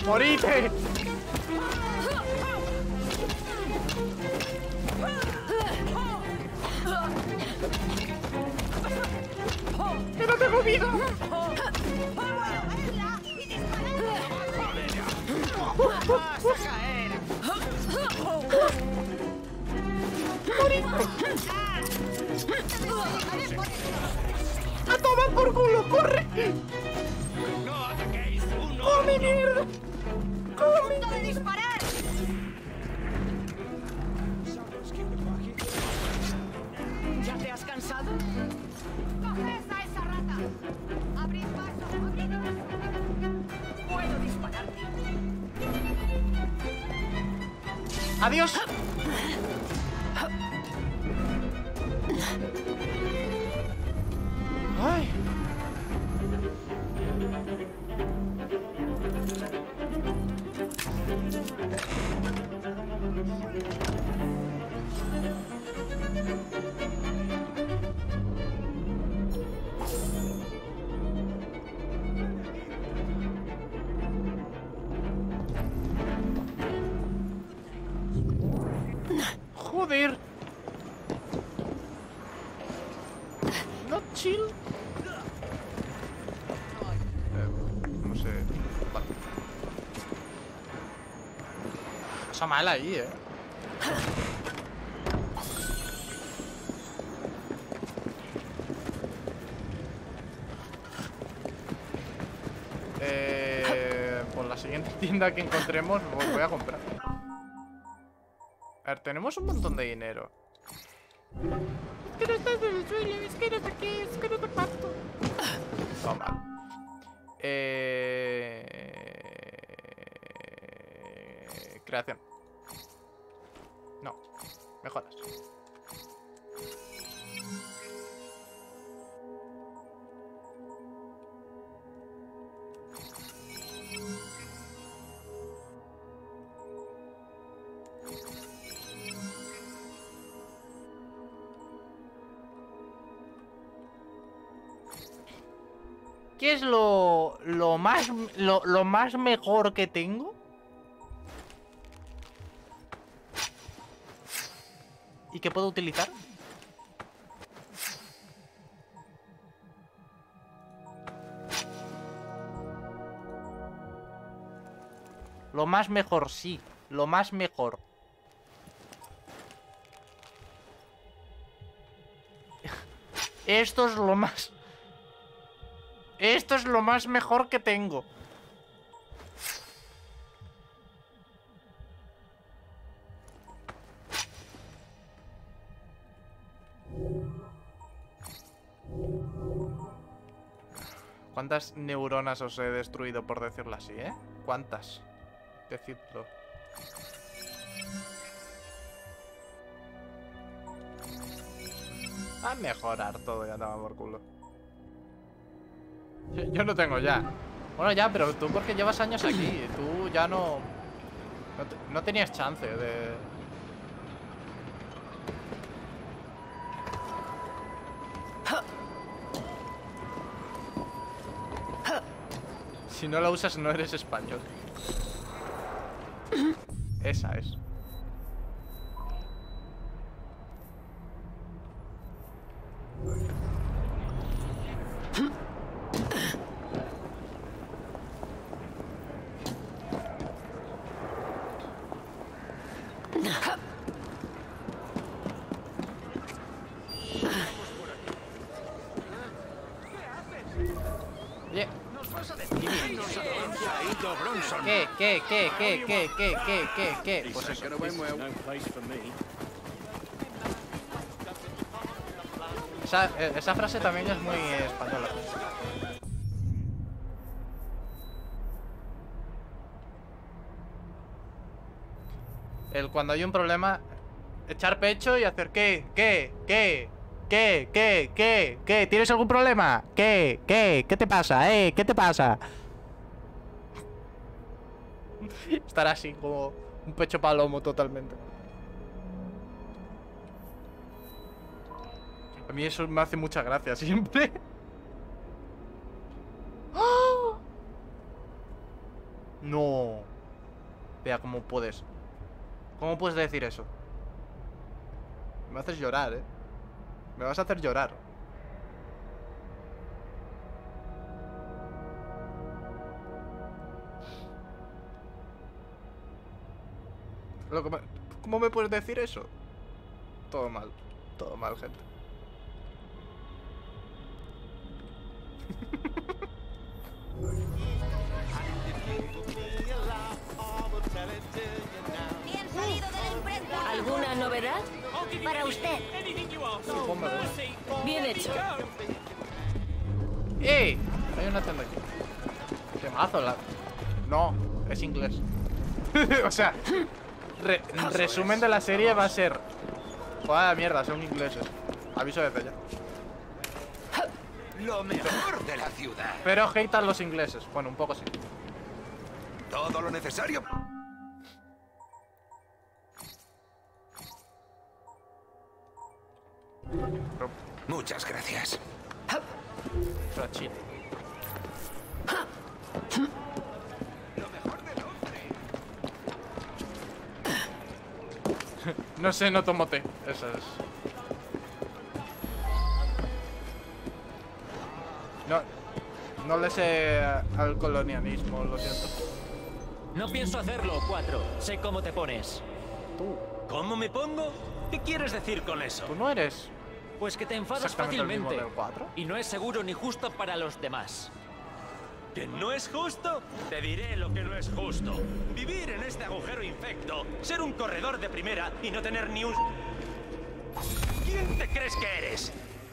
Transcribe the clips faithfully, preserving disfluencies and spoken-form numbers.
¡Morite! ¡Que no tengo vida! ¡Vas a caer! ¡A tomar por culo! ¡Corre! ¡No ataquéis! ¡Un ¡Come, mierda! ¡Come! ¡Punto de disparar! ¿Ya te has cansado? ¡Coged a esa rata! ¡Abrid paso! ¡Abrid paso! Puedo disparar. ¡Adiós! ¡Ay! Joder. No chill. Eh, no sé. Vale. Cosa mala ahí, eh. Eh, por la siguiente tienda que encontremos voy a comprar. A ver, tenemos un montón de dinero. Es que no estás en el suelo, es que no sé qué, es que no te parto. Toma. Eh... Creación. No, mejoras. ¿Qué es lo, lo más lo, lo más mejor que tengo? ¿Y que puedo utilizar? Lo más mejor, sí. Lo más mejor. Esto es lo más... Esto es lo más mejor que tengo. ¿Cuántas neuronas os he destruido, por decirlo así, eh? ¿Cuántas? Decidlo. A mejorar todo, ya estaba por culo. Yo, yo no tengo ya. Bueno, ya, pero tú porque llevas años aquí. Tú ya no... No, te, no tenías chance de... Si no la usas, no eres español. Esa es. Oye, ¿qué, qué, qué, qué, qué, qué, qué, qué, qué? Pues eso. Esa, esa frase también es muy española. El cuando hay un problema, echar pecho y hacer ¿qué? ¿Qué? ¿Qué? ¿Qué? ¿Qué? ¿Qué? ¿Qué? ¿Tienes algún problema? ¿Qué? ¿Qué? ¿Qué te pasa? ¿Eh? ¿Qué te pasa? Estar así como un pecho palomo totalmente. A mí eso me hace mucha gracia siempre. ¡Oh! No. Vea, ¿cómo puedes? ¿Cómo puedes decir eso? Me haces llorar, ¿eh? Me vas a hacer llorar. Lo que me- ¿Cómo me puedes decir eso? Todo mal. Todo mal, gente. Bien salido de la imprenta. ¿Alguna novedad? Para usted. Bomba, Bien hecho. ¡Eh! Hay una tienda aquí. Temazo, la... No, es inglés. O sea, re- resumen de la serie va a ser... Joder, mierda, son ingleses. Aviso desde ya. Lo mejor de la ciudad. Pero hatean los ingleses. Bueno, un poco sí. Todo lo necesario. Pero, Muchas gracias. pero chill. No sé, no tomo té. Eso es. No, no le sé al colonialismo, lo siento. No pienso hacerlo, cuatro. Sé cómo te pones. Tú, ¿Cómo me pongo? ¿Qué quieres decir con eso? tú no eres Pues que te enfadas exactamente el mismo fácilmente. del cuatro. Y no es seguro ni justo para los demás. ¿Que no es justo? Te diré lo que no es justo. Vivir en este agujero infecto, ser un corredor de primera y no tener ni un... ¿Quién te crees que eres?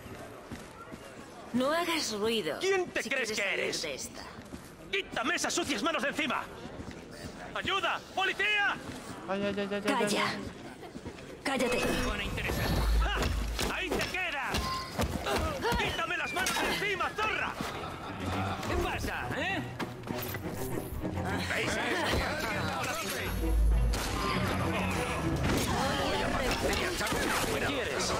No hagas ruido. ¿Quién te si crees quieres que salir eres? de esta. ¡Quítame esas sucias manos de encima! ¡Ayuda! ¡Policía! Ay, ay, ay, ay, ay, ay, Calla. ay. Cállate. Buena interesa. ¡Ja! ¡Ahí te quedas! ¡Quítame las manos de encima, zorra! ¿Qué pasa, eh? ¿Veis? ¿Qué quieres?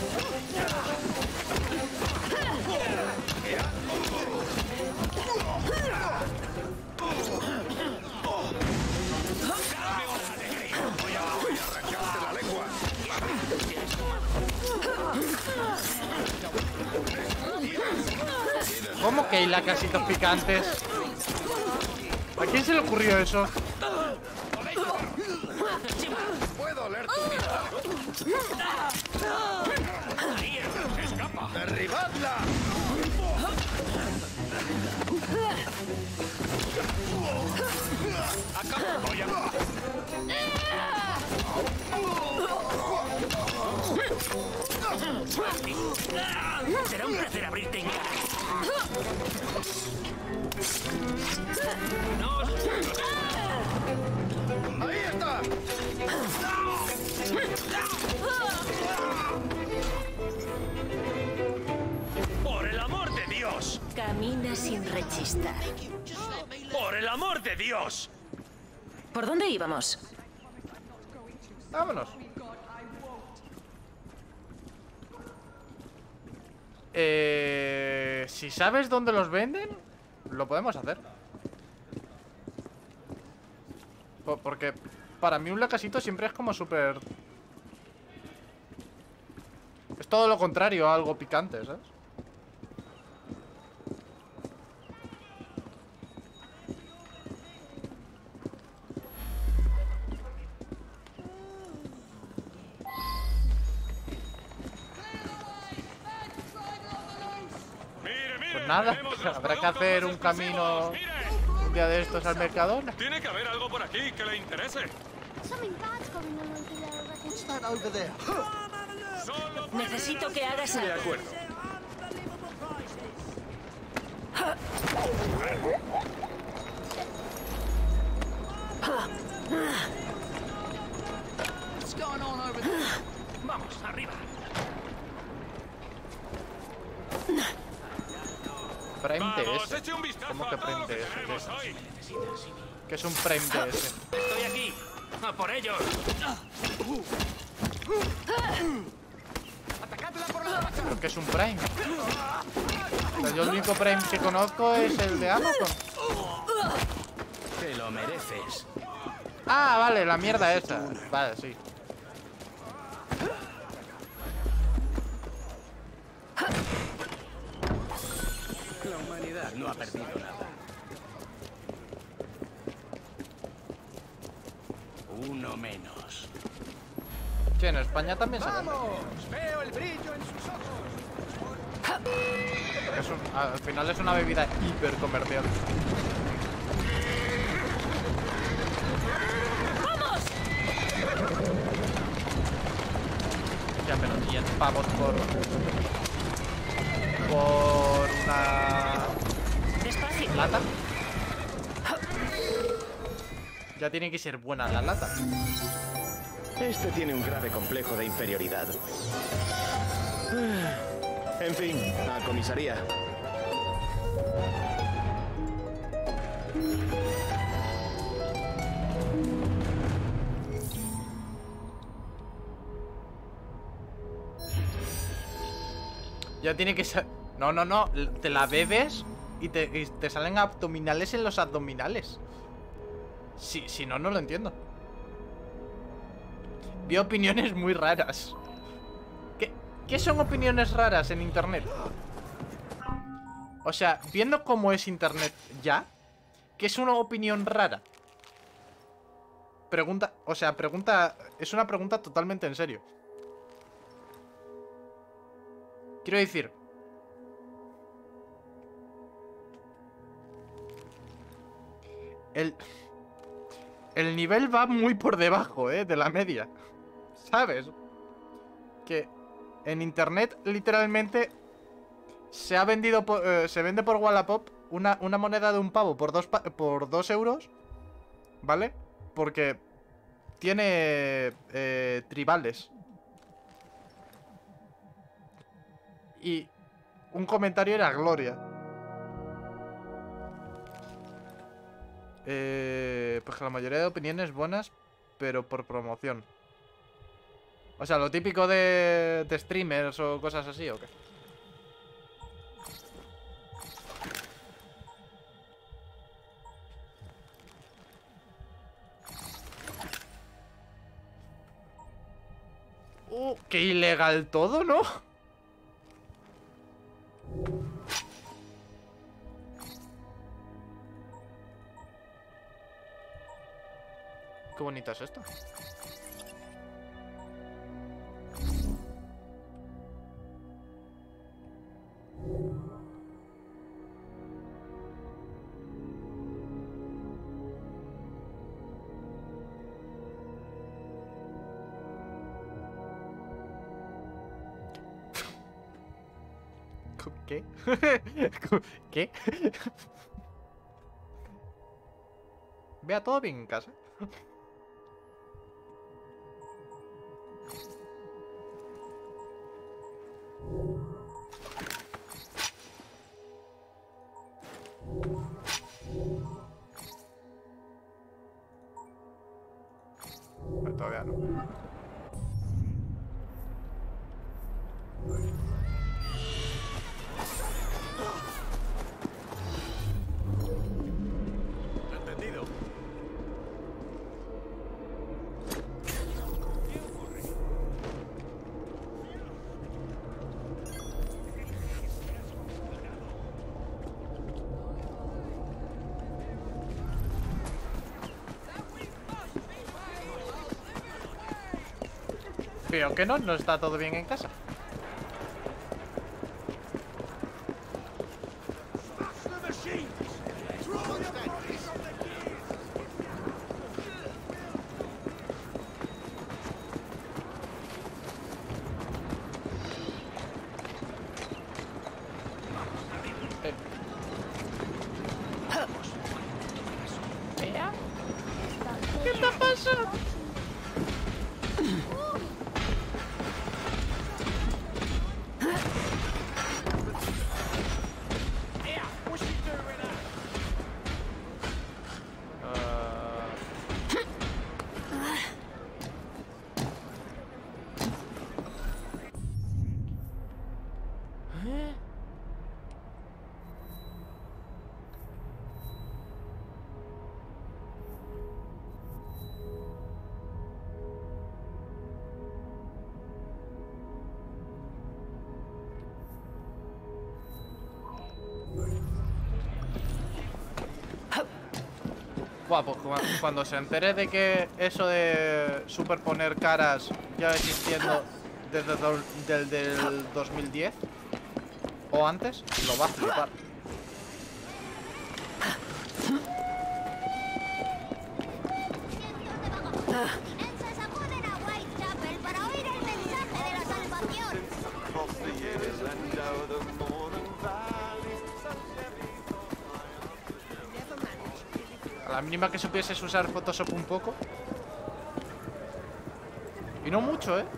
¿Cómo que hay lacasitos picantes? ¿A quién se le ocurrió eso? Puedo oler tu vida. ¡Derribadla! Será un placer abrirte en cara. ¡Ahí está! ¡Por el amor de Dios! Camina sin rechistar. ¡Por el amor de Dios! ¿Por dónde íbamos? Vámonos. Eh, si sabes dónde los venden, lo podemos hacer. Po- Porque para mí un lacasito siempre es como súper... Es todo lo contrario a algo picante, ¿sabes? Mire, mire, Pues nada, tenemos los habrá que productos hacer más un camino exclusivos, mire. un día de estos al Mercadona. Tiene que haber algo por aquí que le interese. Something bad's going on over there, I reckon. Solo Necesito que hagas de algo. acuerdo. Vamos, arriba. Prime Vamos, D S. eche un vistazo ¿Cómo a que todo lo Prime que D S? tenemos hoy. ¿Qué es un Prime D S? Estoy aquí. ¡A por ellos! ¿Pero qué es un Prime? O sea, yo el único Prime que conozco es el de Amazon. Que lo Lo mereces. Ah, vale, la mierda esa. Vale, sí. La humanidad no ha perdido nada. Uno menos. Sí, en España también se vende. Veo el brillo en sus ojos. Es un- al final es una bebida hiper comercial. Ya, pero diez pavos por... Por una... Despacio. ¿Lata? Ya tiene que ser buena la lata. Este tiene un grave complejo de inferioridad. En fin, a comisaría. Ya tiene que ser... No, no, no. Te la bebes y te, y te salen abdominales en los abdominales. Si, si no, no lo entiendo. Vi opiniones muy raras. ¿Qué, ¿Qué son opiniones raras en internet? O sea, viendo cómo es internet ya, ¿qué es una opinión rara? Pregunta, o sea, pregunta... Es una pregunta totalmente en serio. Quiero decir... El... El nivel va muy por debajo, ¿eh? De la media. ¿Sabes? Que en internet, literalmente, se ha vendido por, eh, se vende por Wallapop una, una moneda de un pavo por dos, pa por dos euros, ¿vale? Porque tiene eh, tribales. Y un comentario era Gloria. Eh, pues que la mayoría de opiniones buenas, pero por promoción. O sea, lo típico de, de streamers o cosas así, ¿o qué? Uh, qué ilegal todo, ¿no? Qué bonita es esto. ¿Qué? ¿Qué? Vea todo bien en casa. Pero todavía no. Entendido. Veo que no, no está todo bien en casa. Eh. Vea. ¿Qué te pasa? Buah, pues cu- cuando se entere de que eso de superponer caras ya existiendo desde do- del, del dos mil diez o antes, lo va a flipar. Se sacuden a Whitechapel para oír el mensaje de la salvación. A la mínima que supieses usar Photoshop un poco. Y no mucho, ¿eh?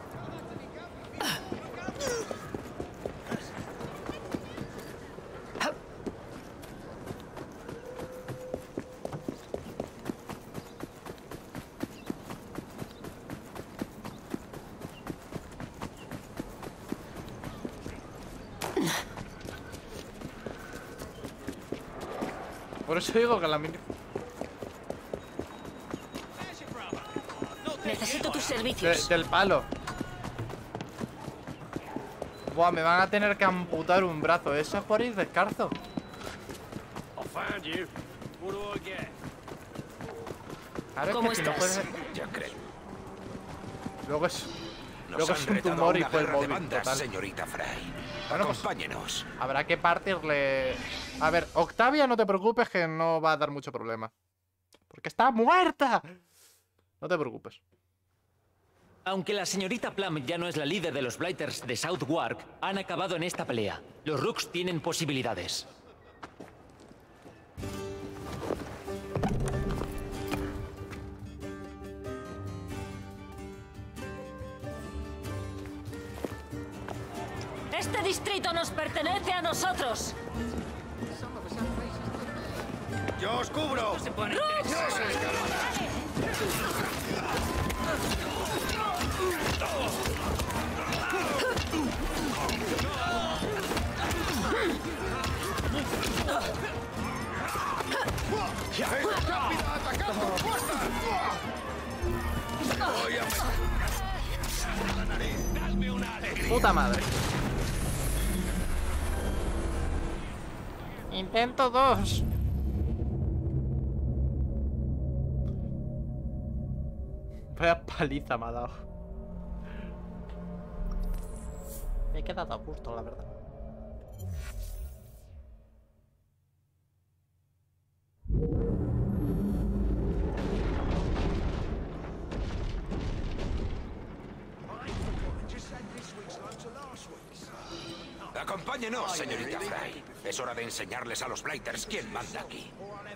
Por eso digo que a la mínima... Necesito tus De- servicios. del palo. Buah, me van a tener que amputar un brazo. Eso es por ir descalzo. I found you. What do I get? Claro, es ¿Cómo que si no estás? puedes... Ya creo. Luego es... Nos Luego han es un retado a tumor y una fue el guerra de móvil, bandas, total. señorita Fry. Bueno, pues- Acompáñenos. Habrá que partirle... A ver, Octavia, no te preocupes que no va a dar mucho problema. Porque está muerta. No te preocupes. Aunque la señorita Plum ya no es la líder de los Blighters de Southwark, han acabado en esta pelea. Los Rooks tienen posibilidades. Este distrito nos pertenece a nosotros. ¡Yo os cubro! ¡Rápida, atacando! ¡Voy a meter la nariz! ¡Dadme una alegría! Puta madre. Intento dos. Vaya paliza me ha dado. Me he quedado a gusto, la verdad. Acompáñenos, señorita Fry. Es hora de enseñarles a los Blighters quién manda aquí.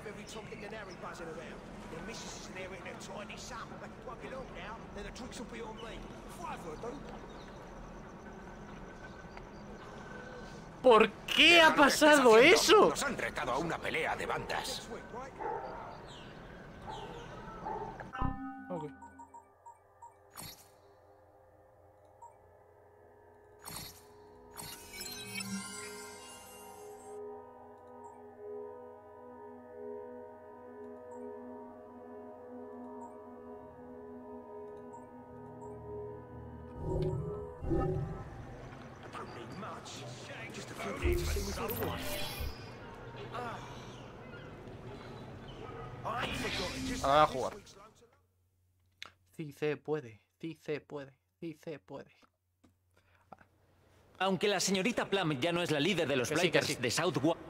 ¿Por qué ha Déjalo que estés pasado haciendo. eso? Nos han retado a una pelea de bandas. Ok. Ahora a jugar. Sí se puede, sí se puede, sí se puede. Aunque la señorita Plum ya no es la líder de los Que sí, que Blighters sí. de Southwark,